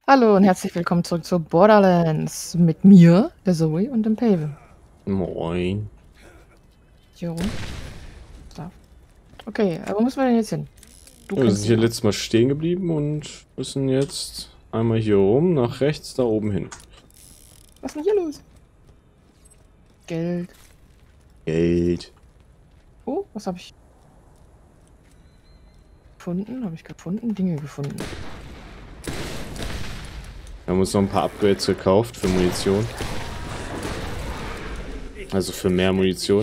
Hallo und herzlich willkommen zurück zu Borderlands mit mir, der Zoe und dem Paven. Moin. Hier rum. So. Okay, wo müssen wir denn jetzt hin? Du Ja, wir kennst sind die hier noch. letztes Mal stehen geblieben und müssen jetzt einmal hier rum, nach rechts, da oben hin. Was ist denn hier los? Geld. Geld. Oh, was habe ich gefunden? Habe ich gefunden? Dinge gefunden. Wir haben uns noch ein paar Upgrades gekauft für Munition. Also für mehr Munition.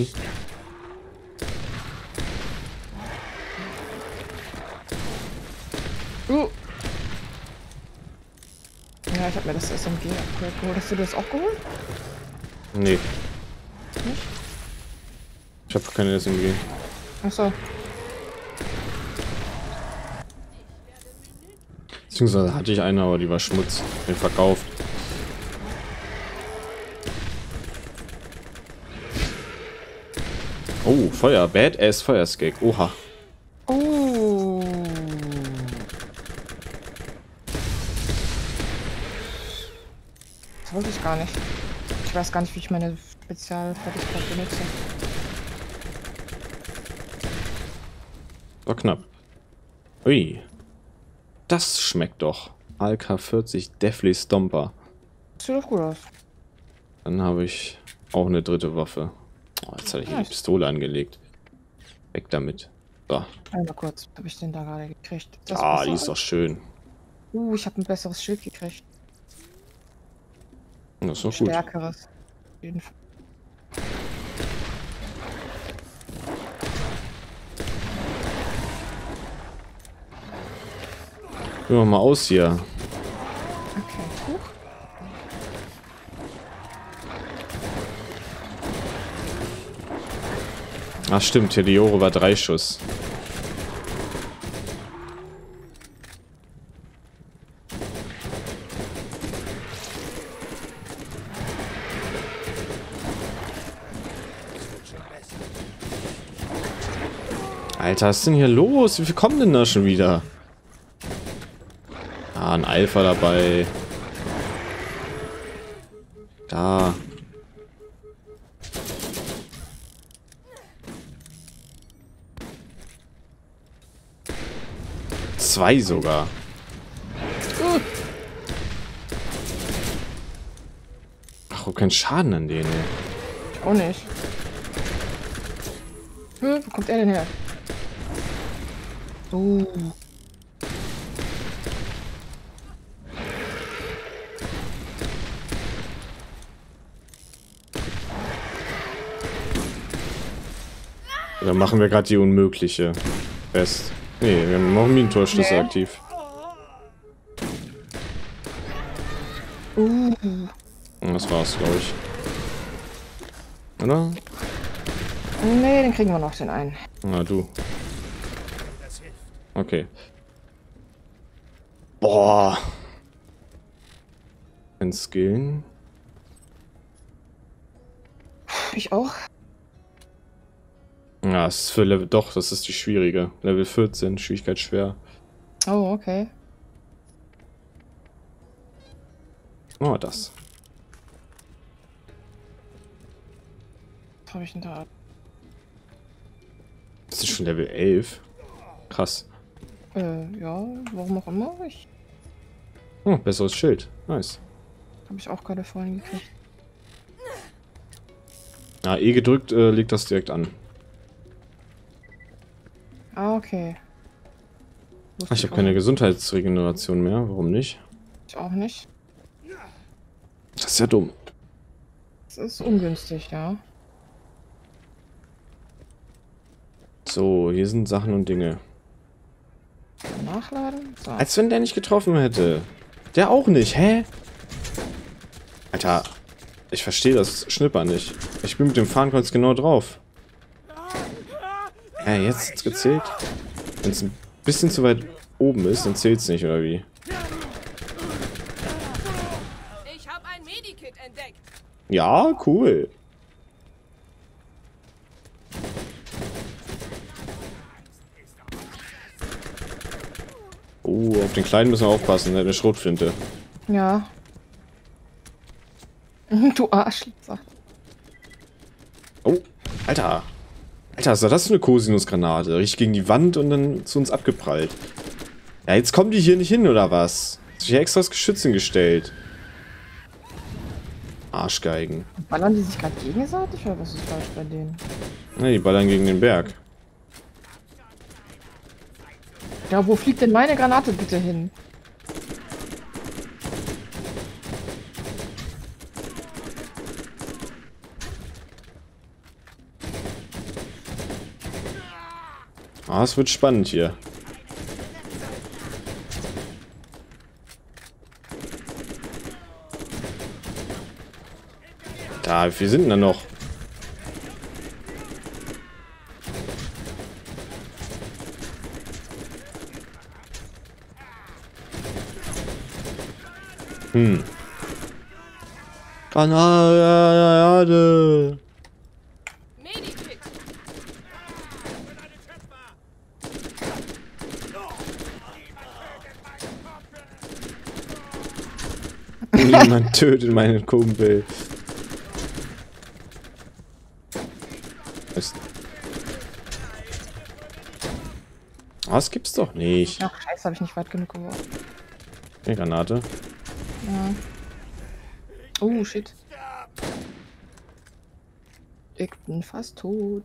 Ja, ich habe mir das SMG-Upgrade geholt. Hast du das auch geholt? Nee, Nicht? ich habe keine SMG. Achso. Beziehungsweise hatte ich eine, aber die war Schmutz. Den verkauft. Oh, Feuer. Badass Feuerskeg. Oha. Oh. Das wollte ich gar nicht. Ich weiß gar nicht, wie ich meine Spezialfertigkeit benutze. War knapp. Ui. Das schmeckt doch. AK-40 Deathly Stomper. Das sieht doch gut aus. Dann habe ich auch eine dritte Waffe. Oh, jetzt hatte ich hier die Pistole angelegt. Weg damit. So. Einmal kurz, habe ich den da gerade gekriegt. Das Ah, besser? die ist doch schön. Ich habe ein besseres Schild gekriegt. Das ist doch gut. Stärkeres. Auf jeden Fall. Gehen wir mal aus hier. Okay, hoch. Ach stimmt, Heliore war 3 Schuss. Alter, was ist denn hier los? Wie viel kommen denn da schon wieder? Ah, ein Alpha dabei. Da. Zwei sogar. Ach, kein Schaden an denen. Ich auch nicht. Wo kommt er denn her? Dann machen wir gerade die unmögliche. Best. Nee, wir haben noch einen Minentorschlüssel aktiv. Das war's, glaube ich. Oder? Nee, den kriegen wir noch, den einen. Na, du. Okay. Boah. Ein Skillen. Ich auch. Ja, es ist für Level. Doch, das ist die schwierige. Level 14, Schwierigkeit schwer. Oh, okay. Oh, das. Was habe ich denn da? Das ist schon Level 11. Krass. Ja, warum auch immer. Oh, besseres Schild. Nice. Habe ich auch gerade vorhin gekriegt. Ja, E gedrückt, legt das direkt an. Ah, okay. Ach, ich habe keine Gesundheitsregeneration mehr. Warum nicht? Ich auch nicht. Das ist ja dumm. Das ist ungünstig, ja. So, hier sind Sachen und Dinge. Nachladen? So. Als wenn der nicht getroffen hätte. Der auch nicht, hä? Alter, ich verstehe das Schnippern nicht. Ich bin mit dem Fahnenkreuz genau drauf. Ja, jetzt hat's gezählt. Wenn es ein bisschen zu weit oben ist, dann zählt's nicht, oder wie? Ich habe ein Medikit entdeckt. Ja, cool. Auf den Kleinen müssen wir aufpassen, der hat eine Schrotflinte. Ja. Du Arschloch. Oh, Alter. Alter, was war das für eine Cosinus-Granate? Richtig gegen die Wand und dann zu uns abgeprallt. Ja, jetzt kommen die hier nicht hin, oder was? Hat sich ja extra das Geschütz hingestellt. Arschgeigen. Ballern die sich gerade gegenseitig oder was ist falsch bei denen? Ne, die ballern gegen den Berg. Ja, wo fliegt denn meine Granate bitte hin? Ah, es wird spannend hier. Da, wie viele sind denn da noch? Granate. Medikit. Niemand tötet meinen Kumpel. Das gibt's doch nicht. Ach, scheiße, habe ich nicht weit genug geworfen. Eine Granate. Ja. Oh, shit. Ich bin fast tot.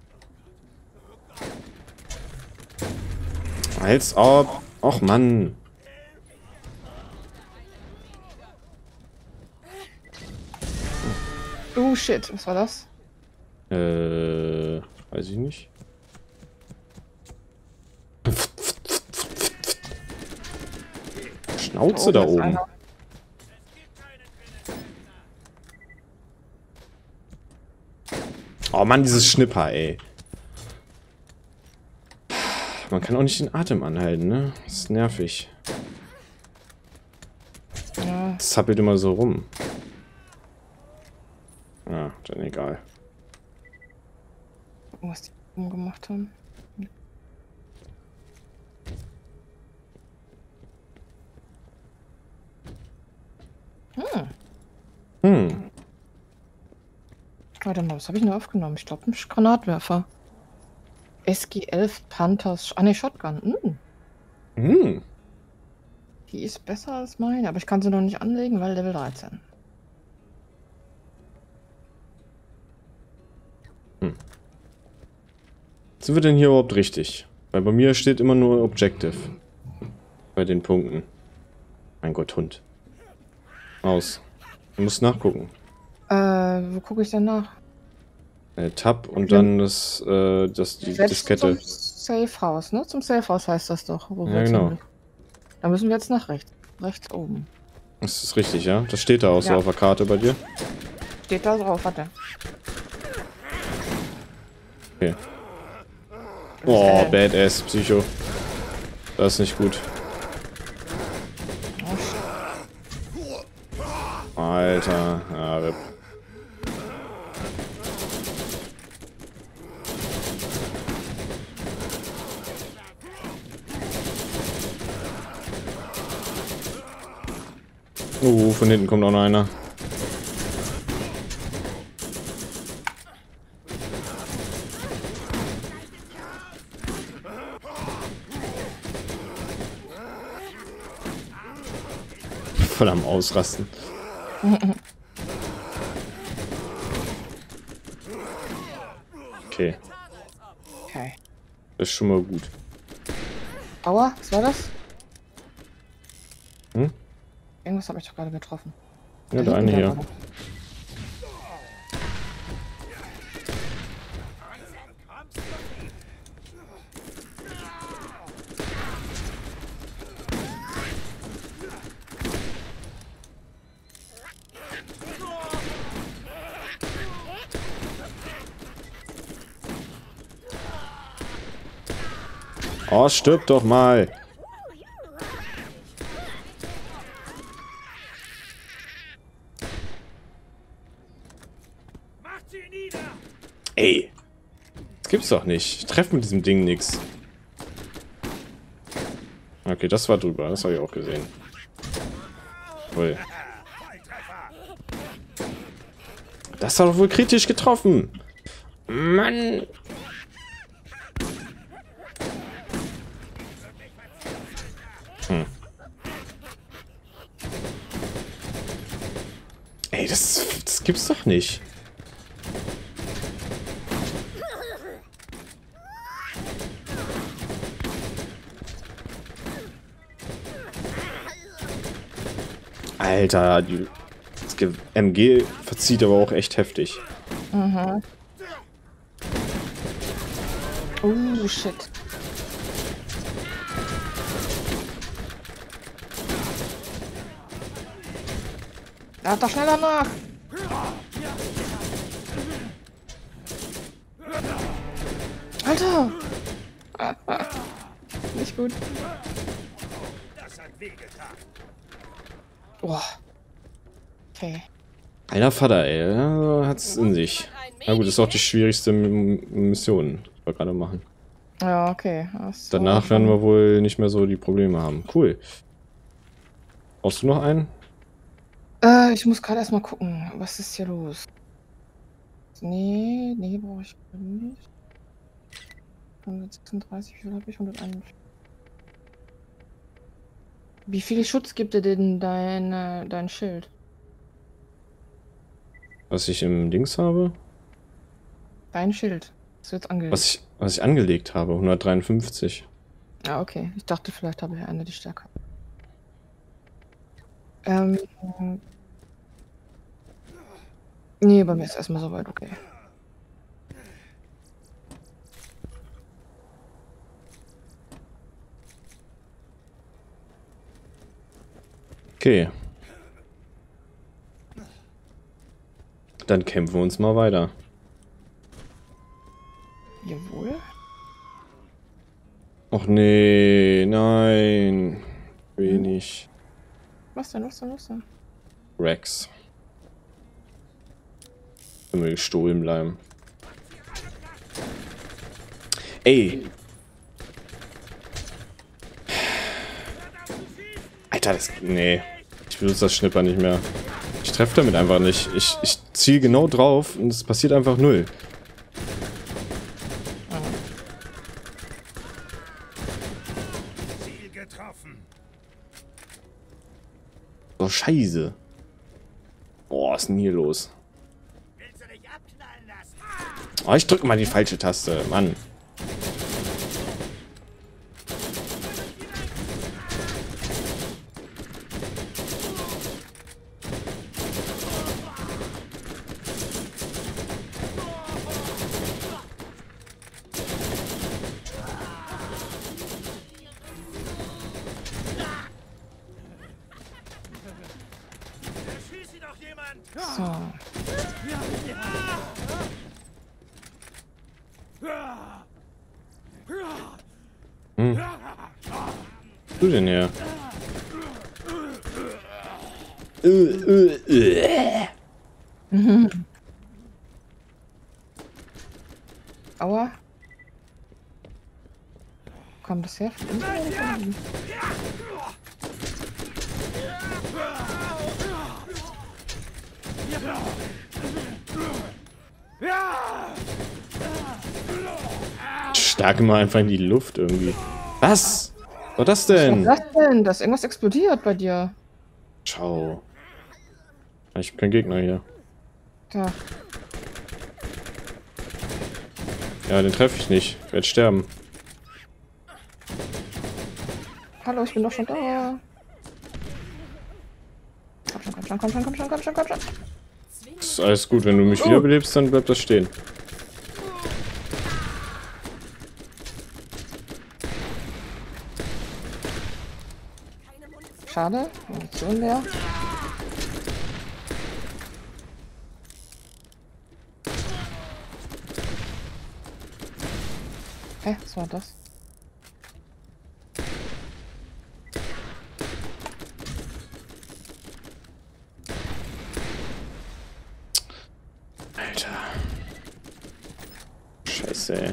Als ob. Och, Mann. Oh, shit. Was war das? Weiß ich nicht. Schnauze da ist oben. einer. Oh Mann, dieses Schnipper, ey. Man kann auch nicht den Atem anhalten, ne? Das ist nervig. Ja, Das zappelt immer so rum. Ja, dann egal. gucken, was die oben gemacht haben. Warte mal, was habe ich denn aufgenommen? Ich glaube, ein Granatwerfer. SG-11 Panthers. Ah, ne, Shotgun. Die ist besser als meine, aber ich kann sie noch nicht anlegen, weil Level 13. Sind wir denn hier überhaupt richtig? Weil bei mir steht immer nur Objective. Bei den Punkten. Mein Gott, Hund. Aus. Du musst nachgucken. Wo gucke ich denn nach? Tab und dann die Selbst Diskette. zum Safe House, ne? Zum Safe House heißt das doch. Wo Ja, wir jetzt genau. hin- Da müssen wir jetzt nach rechts. Rechts oben. Das ist richtig, ja? Das steht da auch so Ja. auf der Karte bei dir. Steht da drauf, warte. Okay. Oh, Badass, Psycho. Das ist nicht gut. Oh, shit. Alter. Ja, RIP. Von hinten kommt auch noch einer. Voll am Ausrasten. Okay, Okay. das ist schon mal gut. Aua, was war das? Hm? Irgendwas habe ich doch gerade getroffen. Ja, Da der eine hinten hier. war noch. Oh, stirb doch mal. Ey. Das gibt's doch nicht. Ich treffe mit diesem Ding nix. Okay, das war drüber. Das habe ich auch gesehen. Toll. Das hat doch wohl kritisch getroffen. Mann. Ey, das gibt's doch nicht. Alter, das MG verzieht aber auch echt heftig. Mhm. Oh, shit. Lad doch schneller nach. Alter! Nicht gut. Boah. Okay. Alter Vater, ey, ja, hat's in sich. Na gut, ist auch die schwierigste Mission, die wir gerade machen. Ja, okay. Das Danach werden wir wohl nicht mehr so die Probleme haben. Cool. Brauchst du noch einen? Ich muss gerade erstmal gucken, was ist hier los? Nee, brauche ich nicht. 136, wie viel habe ich? 141. Wie viel Schutz gibt dir denn dein Schild? Was ich im Dings habe? Dein Schild. Das wird angelegt. Was ich angelegt habe, 153. Ah, okay. Ich dachte, vielleicht habe ich eine, die stärker. Nee, bei mir ist erstmal soweit okay. Okay. Dann kämpfen wir uns mal weiter. Jawohl. Och nee, nein. Wenig. Was denn? Rex. Wenn wir gestohlen bleiben. Ey. Alter, das... Nee. Ich benutze das Schnipper nicht mehr. Ich treffe damit einfach nicht. Ich ziele genau drauf und es passiert einfach null. Ziel getroffen. Oh, scheiße. Boah, was ist denn hier los? Willst du dich abknallen lassen? Oh, ich drücke mal die falsche Taste. Mann. Schieß sie doch jemand! So. Du denn her? Aua. Wo kommt das her? Von unten oder von oben? Stark mal einfach in die Luft irgendwie. Was? Was war das Was denn? ist das denn? Da ist irgendwas explodiert bei dir. Ciao. Ich bin kein Gegner hier. Da. Ja, den treffe ich nicht. Ich werde sterben. Hallo, ich bin doch schon da. Komm schon. Ist alles gut. Wenn du mich wiederbelebst, dann bleibt das stehen. Schade. Munition leer. Hä, was war das? Alter. Scheiße, ey.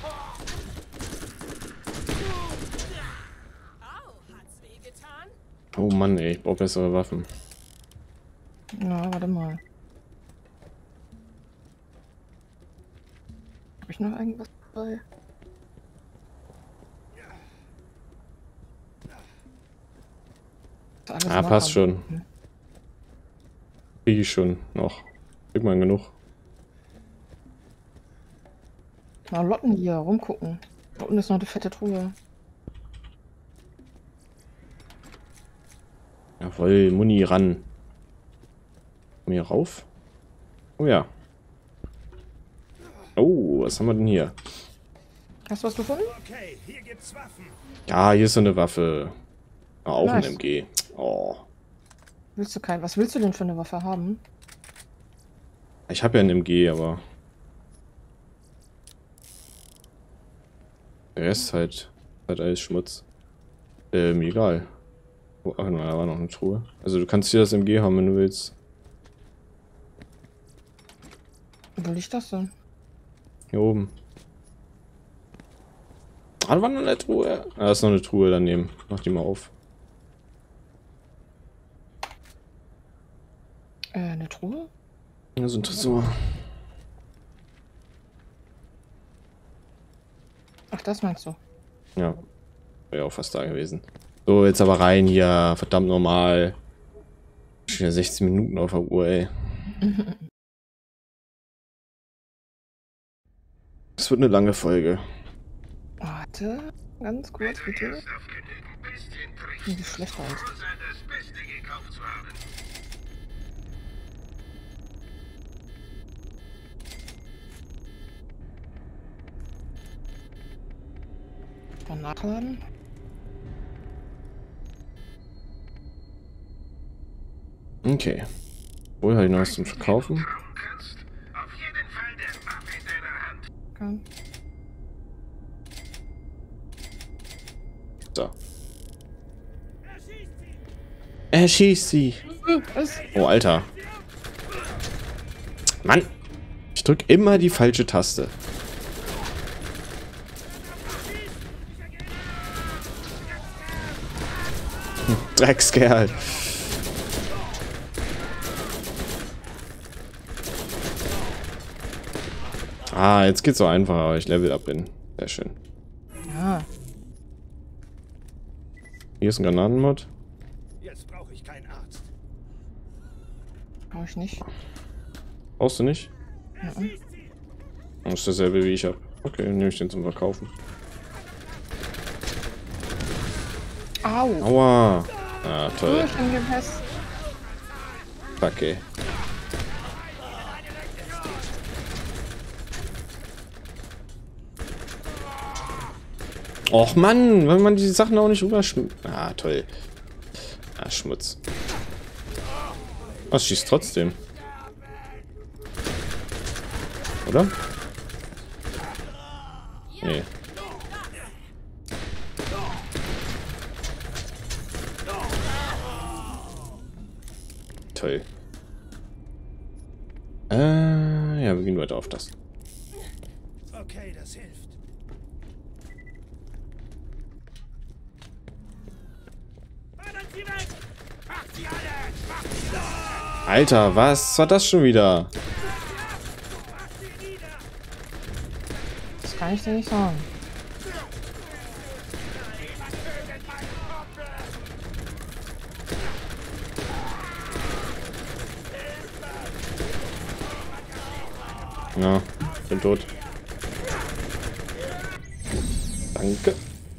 Au, hat's wehgetan? Oh Mann, ey, ich brauche bessere Waffen. Na, warte mal. Habe ich noch irgendwas dabei? Ist alles Ah, passt schon. Nacharbeiten. Krieg ich schon noch. Krieg mal genug. Mal Lotten hier rumgucken. Da unten ist noch eine fette Truhe. Jawohl, Muni ran. Komm hier rauf. Oh ja. Oh, was haben wir denn hier? Hast du was gefunden? Okay, hier gibt's Waffen. Ja, hier ist so eine Waffe. Ah, auch ein Nice. MG. Oh. Willst du kein? Was willst du denn für eine Waffe haben? Ich habe ja ein MG, aber der Rest ist halt alles Schmutz. Egal. Oh, ach, da war noch eine Truhe. Also du kannst hier das MG haben, wenn du willst. Wo liegt das denn? Hier oben. Ah, da war noch eine Truhe. Ah, da ist noch eine Truhe daneben. Mach die mal auf. Eine Truhe? Das ist ein Tresor. Ach, das meinst du? Ja. Wäre auch fast da gewesen. So, jetzt aber rein hier. Verdammt normal. Schon wieder 16 Minuten auf der Uhr, ey. Das wird eine lange Folge. Warte, ganz kurz bitte. Wie schlecht aus. Mal nachladen. Okay. Wohl habe ich noch was zum Verkaufen? Kann. So. Er schießt sie. Was? Oh, Alter. Mann. Ich drück immer die falsche Taste. Dreckskerl. Ah, jetzt geht's so einfacher, aber ich level up bin. Sehr schön. Ja. Hier ist ein Granatenmod. Jetzt brauche ich keinen Arzt. Brauche ich nicht. Brauchst du nicht? Mhm. Das ist dasselbe wie ich hab. Okay, dann nehme ich den zum Verkaufen. Au! Aua. Ah, toll. Ich bin gepasst. Fuck, ey. Och Mann, wenn man die Sachen auch nicht rüberschmeißt. Ah, toll. Ah, Schmutz. Was schießt trotzdem? Oder? Nee. Toll. Ja, wir gehen weiter auf das. Okay, das hilft. Fördern Sie weg! Macht sie alle! Macht sie los! Alter, was war das schon wieder? Macht sie nieder! Das kann ich dir nicht sagen. Jemand tötet meinen Kumpel! Ja, bin tot. Danke.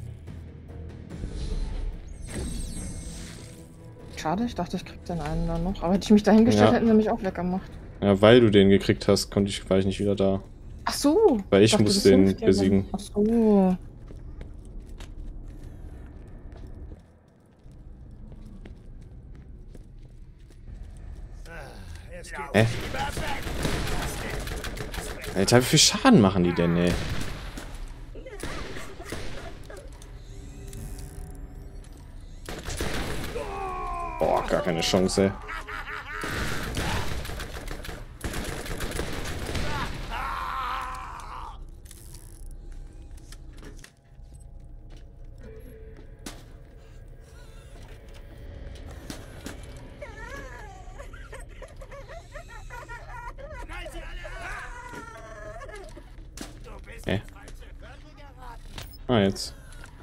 Schade, ich dachte, ich krieg den einen dann noch. Aber hätte ich mich dahingestellt, Ja. hätten sie mich auch weggemacht. Ja, weil du den gekriegt hast, war ich nicht wieder da. Ach so. Weil ich dachte, muss das den hilft dir besiegen. dann. Ach so. Es geht Hä? Alter, wie viel Schaden machen die denn, ey? Boah, gar keine Chance, ey. Ah, jetzt.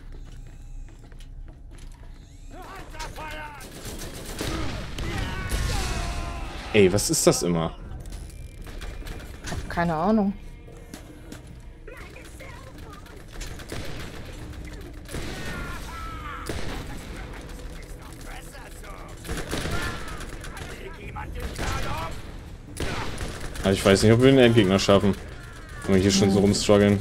Ey, was ist das immer? Keine Ahnung. Also ich weiß nicht, ob wir den Endgegner schaffen. Wenn wir hier schon so rumstruggeln.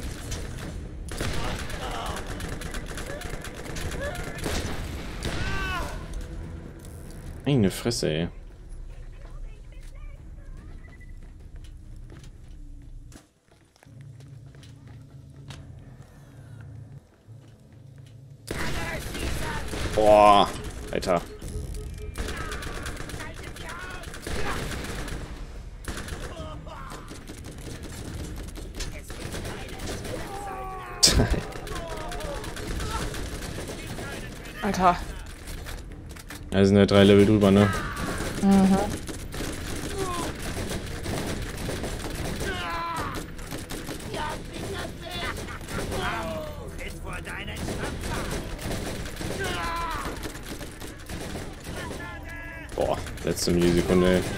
Meine Fresse, ey. Boah, Alter. Alter. Da sind ja 3 Level drüber, ne? Mhm. Boah, letzte Millisekunde, ey.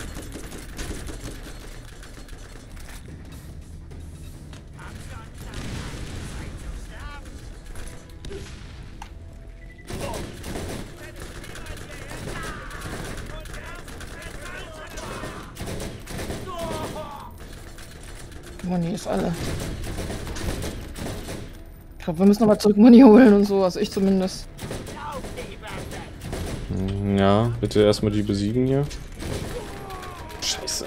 Moni ist alle. Ich glaube, wir müssen nochmal zurück Moni holen und so, also ich zumindest. Ja, bitte erstmal die besiegen hier. Scheiße.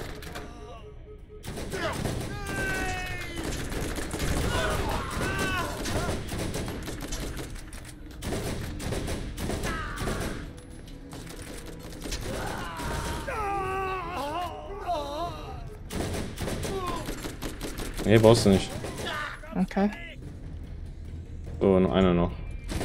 Nee, brauchst du nicht. Okay. So, noch einer noch.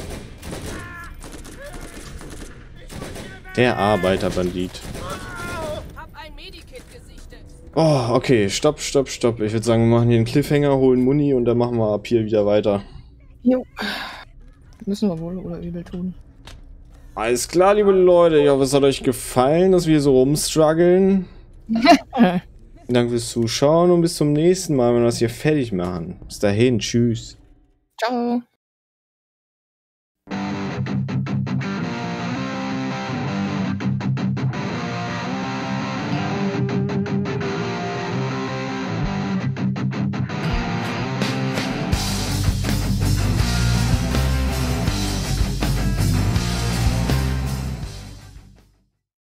Der Arbeiterbandit. Hab ein Medikit gesichtet. Oh, okay. Stopp, stopp, stopp. Ich würde sagen, wir machen hier einen Cliffhanger, holen Muni und dann machen wir ab hier wieder weiter. Jo. Müssen wir wohl oder übel tun. Alles klar, liebe Leute. Ich hoffe, es hat euch gefallen, dass wir hier so rumstruggeln. Danke fürs Zuschauen und bis zum nächsten Mal, wenn wir das hier fertig machen. Bis dahin, tschüss. Ciao.